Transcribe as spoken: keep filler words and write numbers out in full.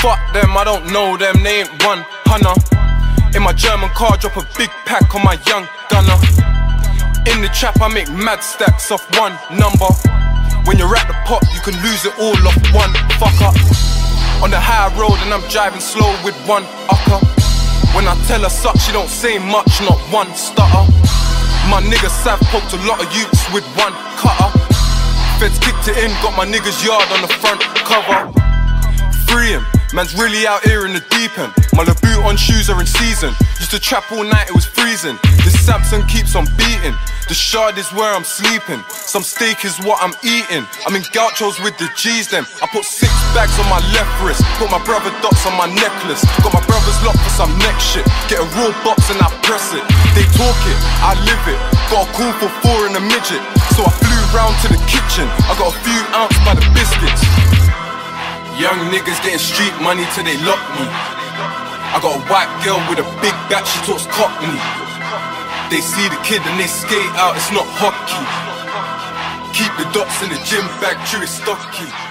Fuck them, I don't know them, they ain't one hunter. In my German car, drop a big pack on my young gunner. In the trap, I make mad stacks off one number. When you're at the pot, you can lose it all off one fuck up. On the high road and I'm driving slow with one ucker. When I tell her suck, she don't say much, not one stutter. My nigga Sav poked a lot of youths with one cutter. Feds kicked it in, got my nigga's yard on the front cover. Free him, man's really out here in the deep end. My Louboutin shoes are in season. Used to trap all night, it was freezing. This Samson keeps on beating. The shard is where I'm sleeping. Some steak is what I'm eating. I'm in gauchos with the G's them. I put six bags on my left wrist. Put my brother dots on my necklace. Got my brothers locked for some next shit. Get a raw box and I press it. They talk it, I live it. Got a call for four in a midget. So I flew round to the kitchen. I got a few ounce by the biscuits. Young niggas getting street money till they lock me. I got a white girl with a big back, she talks cockney. They see the kid and they skate out, it's not hockey. Keep the dots in the gym bag, true it's stocky.